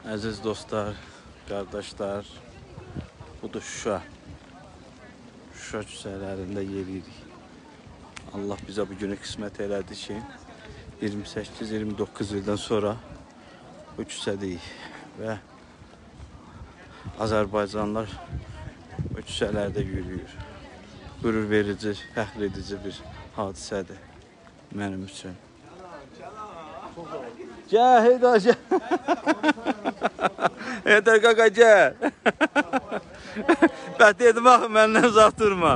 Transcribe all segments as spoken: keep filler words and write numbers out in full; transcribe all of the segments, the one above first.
Əziz dostlar, qardaşlar, budur Şuşa. Şuşa küçələrində yeriyirik. Allah bizə bu günü qismət elədi ki, iyirmi səkkiz iyirmi doqquz ildən sonra bu küçədəyik və Azərbaycanlılar bu küçələrdə yürüyür. Qürur verici, fəxr edici bir hadisədir mənim üçün. Gəl, Heydar, gəl. Heydar qaqa, gəl. Bət dedim, axı, məndən uzaq durma.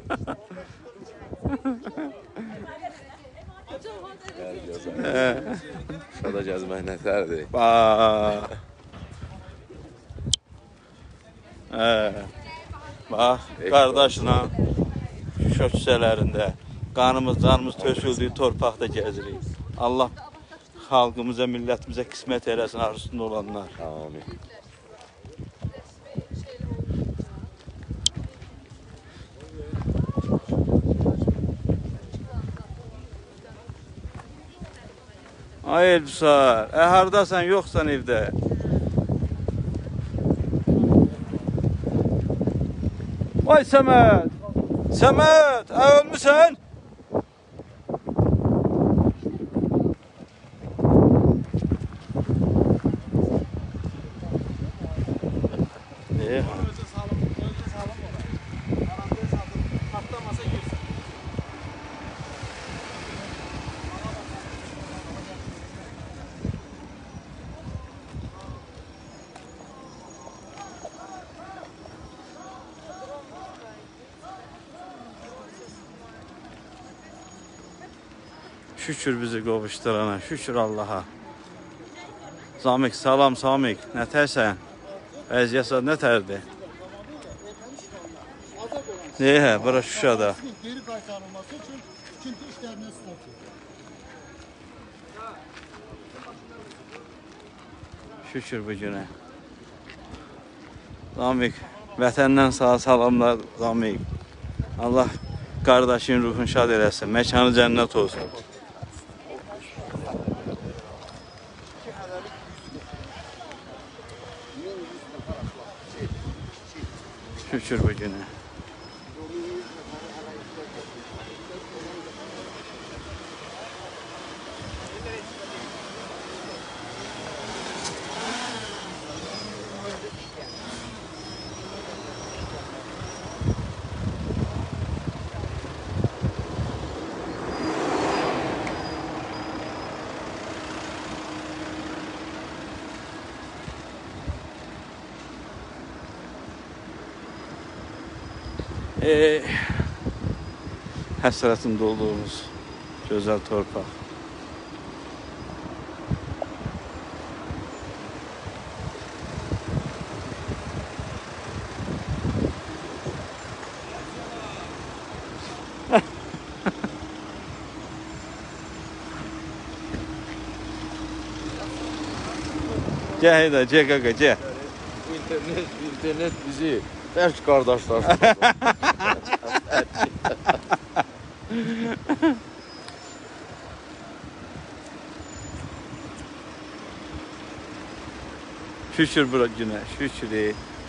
Şurada gəzmək nətərdir? Bax. Bax, qardaşla Şuşa küçələrində qanımız, canımız töküldüyü torpaqda gəzirik. Allah xalqımıza, millətimizə qismət eləsin arzusunda olanlar. Amin. Ay Elbisar, ə, haradasan, yoxsan evdə? Vay Səməd! Səməd, ə, ölmüsən? Şükür bizi qovuşdurana, şükür Allaha. Zamik, salam Samik, nətərsən? Vəziyyət nətərdir? Neyhə, bura Şuşada. Geri qaytarılması üçün tikinti işlərinə start edir. Şükür bu günə. Zamik, vətəndən sağ salamlar Zamik. Allah qardaşın ruhunu şad eləsin, məkanı cənnət olsun. Şükür bu günə. Ee, həsrətində olduğumuz gözəl torpaq. Gəl Heydar, gəl qaqa, gəl. İnternet, internet bizi bərk qardaşlar. Şükür bura günə, şükür.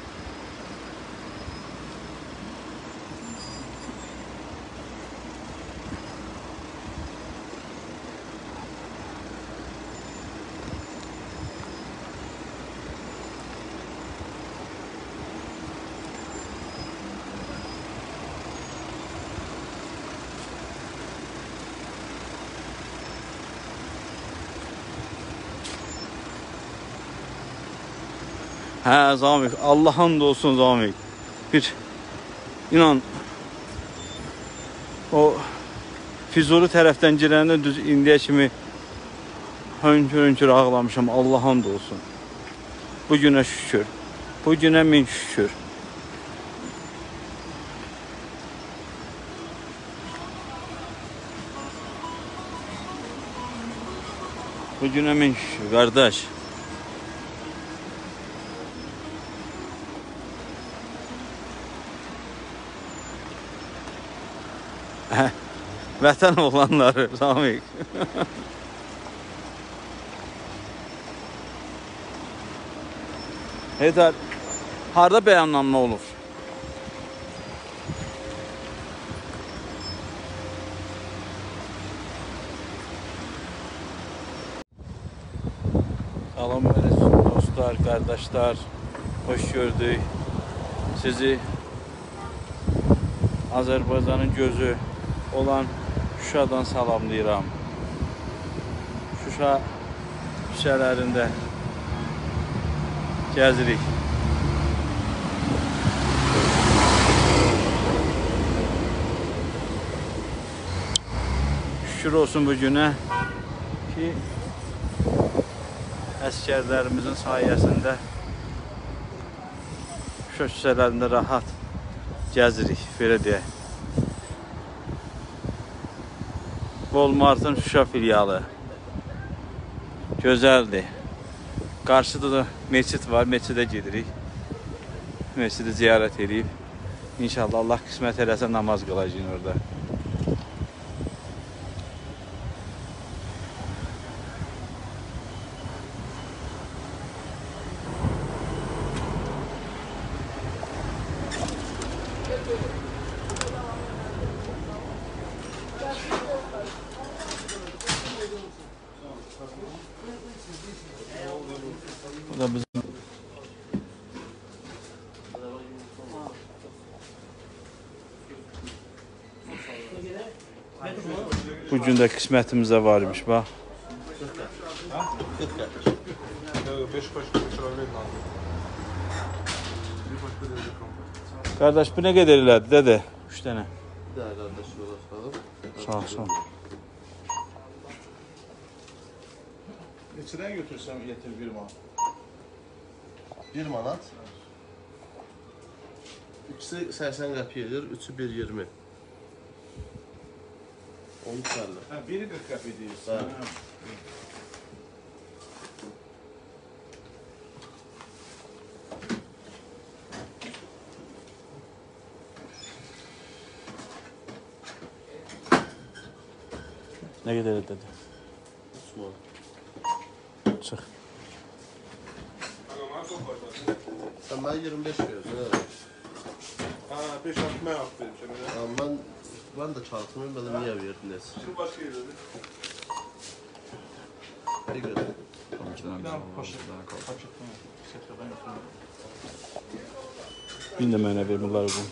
Hə, Zamik, Allah hamd olsun Zamik. Bir, inan, o Füzuli tərəfdən girəndə düz indiyə kimi hönkür-hönkür ağlamışam, Allah hamd olsun. Bu günə şükür, bu günə min şükür. Bu günə min şükür, qardaş. Vətən oğlanları, Zamik. Heydər, harda bəyannamə olur? Salam dostlar, qardaşlar. Hoş gördük. Sizi Azərbaycanın gözü olan Şuşadan salamlayıram. Şuşa küçələrində gəzirik. Şükür olsun bu günə ki, əskərlərimizin sayəsində Şuşa küçələrində rahat gəzirik, belə deyək. Walmartın Şuşa filialı gözəldir. Qarşıda da meçid var, meçidə gedirik. Meçidi ziyarət edib. İnşallah Allah qismət eləsə namaz qılacağıq orada. Bu da bizim bugün də qismətimizə varmış, bax. Qardaş, bu nə qədər elədi, dədə? Üç dənə. Sağ ol, sağ ol. Neçədən götürsəm yetir bir manat? Bir manat. İkisi səksən qəpik edir, üçü bir iyirmi. on üç əlli. Ha, biri qırx qəpik deyirsən. Nə qədər dedi? üç manat. Çıx. Sən mənə iyirmi beş verirsən, elə? Ha, beş altı mən haqq vermişəm elə. Amma mən, mən də kağıtımı bilmədim, niyə verdiniz? Şimdi başqa yerdə. Bir qədər. Bir dənə paşa, paçetdən, setradan götürürəm. Bir də mənə ver bunları bu.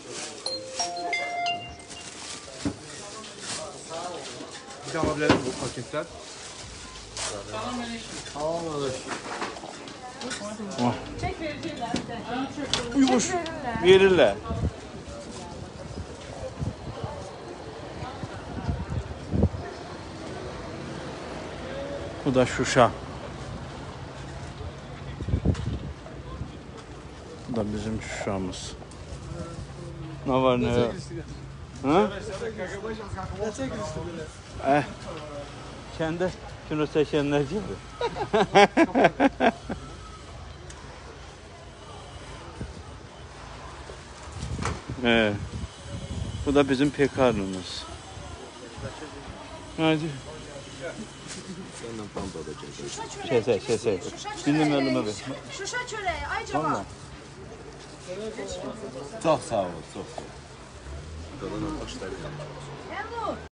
Bir dənə ala bilərim bu paketlər. Çek verirler. Uymuş. Çek verirler. Verirlər. Bu da Şuşa. Bu da bizim Şuşamız. Ne var ne yok? Ha? Eh. Kendi kino çekenler gibi. Evet. Bu da bizim pekarnımız. Hadi. Səndən panda da gəlir. Şey şey şey şey. Bilmem elime ver. Şuşa çöreği. Ay cevap. Vallahi. Çox sağ ol, çox sağ ol. Qadan başlayalım. Hem bu.